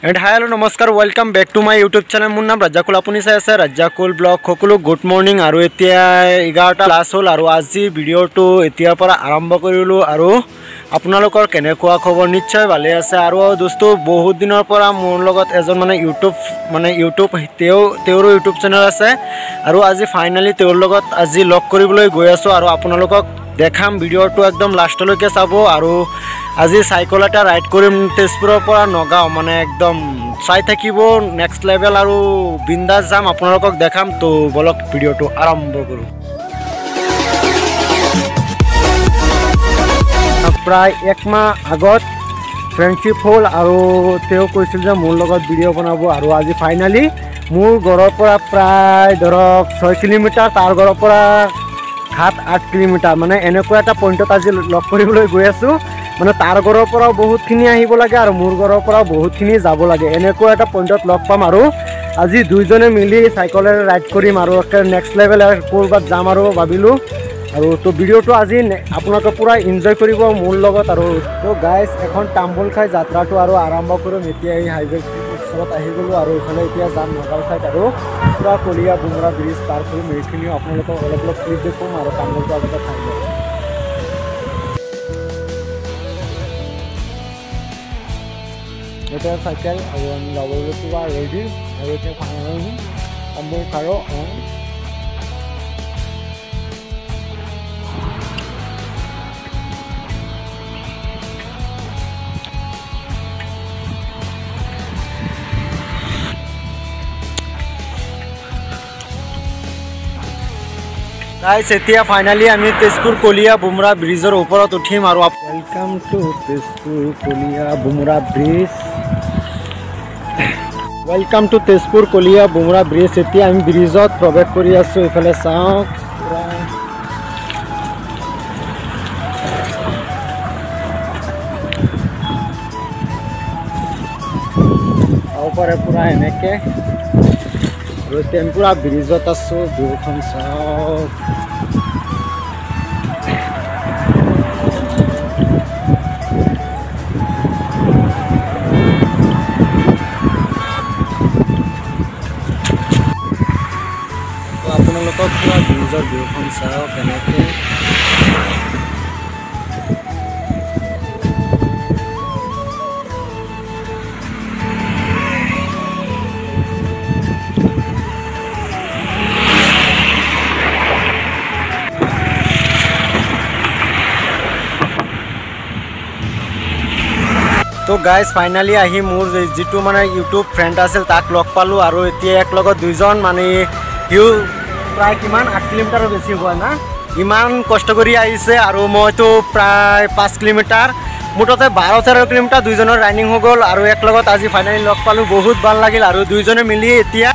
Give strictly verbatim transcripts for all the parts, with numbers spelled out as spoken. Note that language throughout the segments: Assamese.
एंड हाय हेलो नमस्कार welcome back to my YouTube channel मोर नाम राजाकुल आपुनी चाই আছে राजाकुल ब्लॉग সকলো गुड मर्निंग और এতিয়া এঘাৰটা ক্লাস হল और আজি ভিডিওটো এতিয়াৰ পৰা আৰম্ভ কৰিলো আৰু আপোনালোকৰ কেনেকুৱা খবৰ নিশ্চয় ভালে আছে আৰু দোস্তো বহুত দিনৰ পৰা মোৰ লগত এজন মানে ইউটিউব মানে ইউটিউব তেও তেওৰ ইউটিউব চেনেল আছে আৰু আজি ফাইনালি তেওৰ লগত আজি লগ কৰিবলৈ গৈ আছো আৰু আপোনালোকক দেখাম ভিডিওটো একদম লাষ্টলৈকে চাব আৰু আজি সাইকেল এটা রাইড কৰিম তেজপুৰৰ পৰা নগাঁও মানে একদম চাই থাকিব নেক্সট লেভেল আৰু বিন্দাস যাম আপোনালোকক দেখাম তো বলক ভিডিওটো আৰম্ভ কৰো প্ৰায় এক মাহ আগত ফ্ৰেণ্ডশিপ হল আৰু তেও কৈছিল যে মোৰ লগত ভিডিও বনাব আৰু আজি ফাইনালি মোৰ ঘৰৰ পৰা প্ৰায় ধৰক ছয় কিলোমিটাৰ তাৰ ঘৰৰ পৰা সাত আঠ কিলোমিটাৰ মানে এনেকুৱা এটা পইণ্টত আজি লগ কৰিবলৈ গৈ আছো মানে তাৰ ঘৰৰ পৰা বহুতখিনি আহিব লাগে আৰু মোৰ ঘৰৰ পৰা বহুতখিনি যাব লাগে এনেকুৱা এটা পইণ্টত লগ পাম আৰু আজি দুইজনে মিলি সাইকেলেৰে ৰাইড কৰিম আৰু নেক্সট লেভেল কৰবাত যাম আৰু ভাবিলো আৰু তো ভিডিওটো আজি আপোনালোকে পুৰা এনজয় কৰিব মোৰ লগত আৰু তো গাইস এখন তাম্বুল খাই যাত্ৰাটো আৰু আৰম্ভ কৰিম এতিয়া এই হাইৱে ওচৰত আহি গলো আৰু এফালে এতিয়া যাম নগাঁও সাইড আৰু পুৰা কলিয়া বুমৰা ব্ৰিজ পাৰ কৰিম এইখিনি আপোনালোকক অলপ অলপ ক্লিপ দেখুৱাম আৰু তাম্বুলটো আগতে খাই লওঁ এটা সাইকেল আৰু আমি লগৰটো পুৰা ৰেডি আৰু এতিয়া ফাইনেলি তাম্বুল খাৰো गाइस এতিয়া ফাইনালি আমি তেজপুৰ কলিয়া বুমৰা ব্ৰিজৰ ওপৰত উঠিম আৰু welcome to Tezpur Kalia Bhomora bridge welcome to Tezpur Kalia Bhomora bridge এতিয়া আমি ব্ৰিজত প্ৰৱেশ কৰি আছো ইফালে চাও ওপৰে পুৰা এনেকে টেম্পুৰা ব্ৰিজত আছো দুখন চাও আপোনালোকক পুৰা ব্ৰিজৰ দুখন চাও কেনেকে तो गाइस फाइनली आही मोर जितु माने यूट्यूब फ्रेंड आसिल ताक लग पालु आरो एतिया एक लगत दुइजन माने हिउ प्राय किमान आठ किलोमीटर बेसी हुआ ना इमान कष्ट करी आइसे आरो মই तो प्राय पाँच किलोमीटर मुठते बारह तेरह किलोमीटर दुइजনৰ रानिंग हो गल आरो एक लगत আজি फाइनली लग पालु बहुत ভাল লাগিল आरो दुइजने मिली एतिया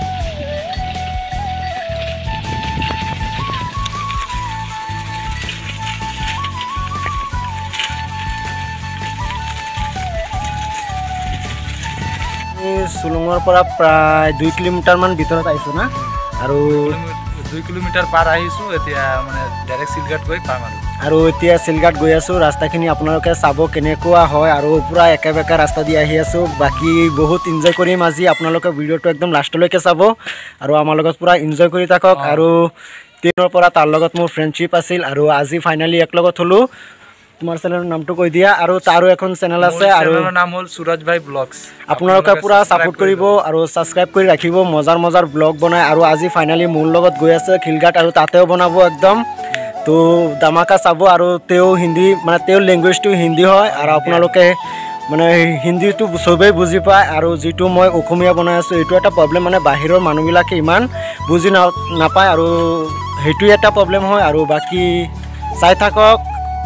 सुलुंगर পৰা প্ৰায় দুই কিলোমিটাৰ মান ভিতৰত আইছো না আৰু দুই কিলোমিটাৰ পাৰ আহিছো এতিয়া মানে ডাইৰেক্ট সিলঘাট গৈ পাম আৰু আৰু এতিয়া সিলঘাট গৈ আছো ৰাস্তাখিনি আপোনালোকে চাব কেনেকুৱা হয় আৰু পুৰা একেবেকা ৰাস্তা দি আহি আছো বাকি বহুত এনজয় কৰিম আজি আপোনালোকে ভিডিওটো একদম লাষ্টলৈকে চাব আৰু আমাৰ লগত পুৰা এনজয় কৰি থাকক আৰু তিনৰ পৰা তাৰ লগত মোৰ ফ্ৰেণ্ডশিপ আছিল আৰু আজি ফাইনালি এক লগত হলো তোমাৰ চেনেলৰ নামটো কৈ দিয়া আৰু তাৰো এখন চেনেল আছে আৰু চেনেলৰ নাম হল সুৰজ ভাই ব্লগছ আপোনালোকে পুৰা সাপোৰ্ট কৰিব আৰু সাবস্ক্ৰাইব কৰি ৰাখিব মজাৰ মজাৰ ব্লগ বনাই আৰু আজি ফাইনালি মোৰ লগত গৈ আছে খিলঘাট আৰু তাতেও বনাব একদম তো দামাকা চাব আৰু তেও হিন্দী মানে তেও ল্যাঙ্গুৱেজটো হিন্দী হয় আৰু আপোনালোকে মানে হিন্দীটো সবেই বুজি পায় আৰু যেটো মই অসমীয়া বনাই আছো এটো এটা প্ৰবলেম মানে বাহিৰৰ মানুহবিলাকে ইমান বুজি নাপায় আৰু হেতু এটা প্ৰবলেম হয় আৰু বাকি চাই থাকক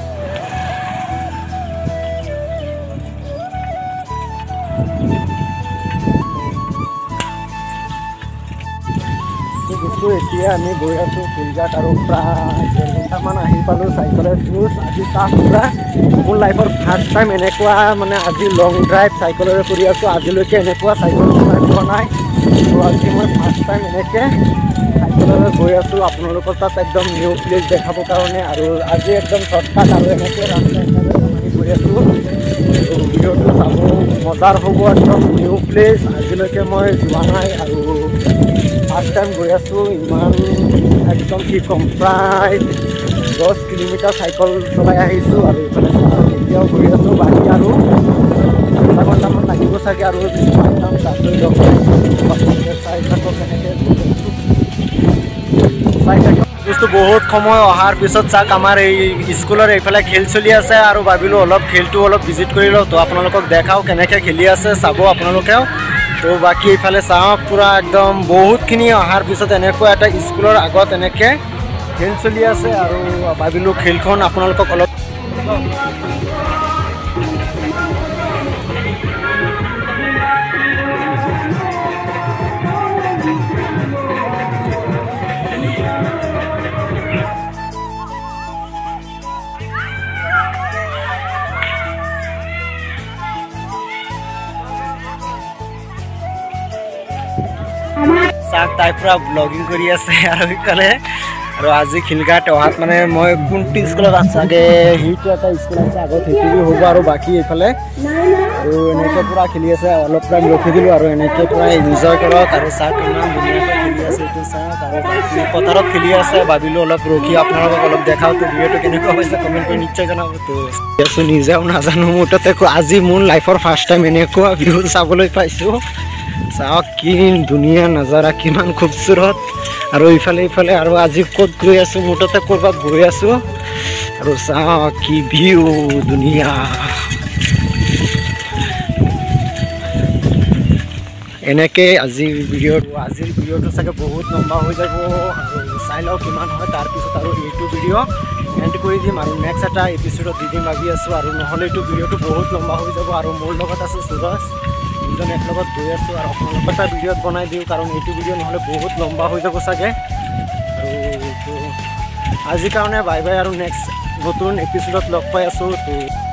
এতিয়া আমি গৈ আছো খিলঘাট আৰু প্ৰায় ডেৰ ঘণ্টামান আহি পালোঁ চাইকেলৰ ট্যুৰ আজি তাক পুৰা মোৰ লাইফৰ ফাৰ্ষ্ট টাইম এনেকুৱা মানে আজি লং ড্ৰাইভ চাইকেলেৰে কৰি আছোঁ আজিলৈকে এনেকুৱা চাইকেল চলাই পোৱা নাই তো আজি মই ফাৰ্ষ্ট টাইম এনেকৈ চাইকেলেৰে গৈ আছোঁ আপোনালোকৰ তাত একদম নিউ প্লেচ দেখাবৰ কাৰণে আৰু আজি একদম শ্বৰ্টকাট আৰু এনেকৈ ৰাস্তা গৈ আছোঁ ভিডিঅ'টো চাব মজাৰ হ'ব একদম নিউ প্লেচ আজিলৈকে মই যোৱা নাই আৰু ফাৰ্ষ্ট টাইম গৈ আছোঁ ইমান একদম কি ক'ম প্ৰায় দহ কিলোমিটাৰ চাইকেল চলাই আহিছোঁ আৰু এইফালে এতিয়াও গৈ আছোঁ বাকী আৰু আধা ঘণ্টামান লাগিব চাগে আৰু যাম তালৈ লগ চাই থাকক কেনেকৈ চাই থাকক বস্তু বহুত সময় অহাৰ পিছত চাওক আমাৰ এই স্কুলৰ এইফালে খেল চলি আছে আৰু ভাবিলোঁ অলপ খেলটো অলপ ভিজিট কৰি লওঁ তো আপোনালোকক দেখাওঁ কেনেকৈ খেলি আছে চাব আপোনালোকেও তো বাকী এইফালে চাওক পূৰা একদম বহুতখিনি অহাৰ পিছত এনেকুৱা এটা স্কুলৰ আগত এনেকৈ খেল চলি আছে আৰু ভাবিলোঁ খেলখন আপোনালোকক অলপ চাওক তাই পূৰা ব্লগিং কৰি আছে আৰু সেইকাৰণে আৰু আজি খিলঘাট অহাত মানে মই কোনটো স্কুলত চাগে সেইটো এটা স্কুল আছে আগত সেইটো হ'ব আৰু বাকী এইফালে আৰু এনেকৈ পূৰা খেলি আছে অলপ টাইম ৰখি দিলোঁ আৰু এনেকৈ পূৰা এনজয় কৰক আৰু চাওক ইমান ধুনীয়াকৈ খেলি আছে এইটো চাওক আৰু পথাৰত খেলি আছে ভাবিলোঁ অলপ ৰখি আপোনালোকক অলপ দেখাওঁ তো ভিডিঅ'টো কেনেকুৱা হৈছে কমেণ্ট কৰি নিশ্চয় জনাব তো আছোঁ নিজেও নাজানো মোৰ তাতে আজি মোৰ লাইফৰ ফাৰ্ষ্ট টাইম এনেকুৱা ভিউ চাবলৈ পাইছোঁ চাওক কি ধুনীয়া নজাৰা কিমান খুবচুৰত আৰু ইফালে ইফালে আৰু আজি ক'ত গৈ আছোঁ মোৰ তাতে ক'ৰবাত গৈ আছোঁ আৰু চাওক কি ভিউ ধুনীয়া এনেকৈ আজিৰ ভিডিঅ'টো আজিৰ ভিডিঅ'টো চাগে বহুত লম্বা হৈ যাব আৰু চাই লওঁ কিমান হয় তাৰপিছত আৰু এইটো ভিডিঅ' এণ্ড কৰি দিম আৰু নেক্সট এটা এপিছ'ডত দি দিম ভাবি আছোঁ আৰু নহ'লে এইটো ভিডিঅ'টো বহুত লম্বা হৈ যাব আৰু মোৰ লগত আছে সুৰজ দুজন এক লগত গৈ আছোঁ আৰু আপোনালোকৰ এটা ভিডিঅ'ত বনাই দিওঁ কাৰণ এইটো ভিডিঅ' নহ'লে বহুত লম্বা হৈ যাব চাগে আৰু আজিৰ কাৰণে বাই বাই আৰু নেক্সট নতুন এপিছ'ডত লগ পাই আছোঁ তো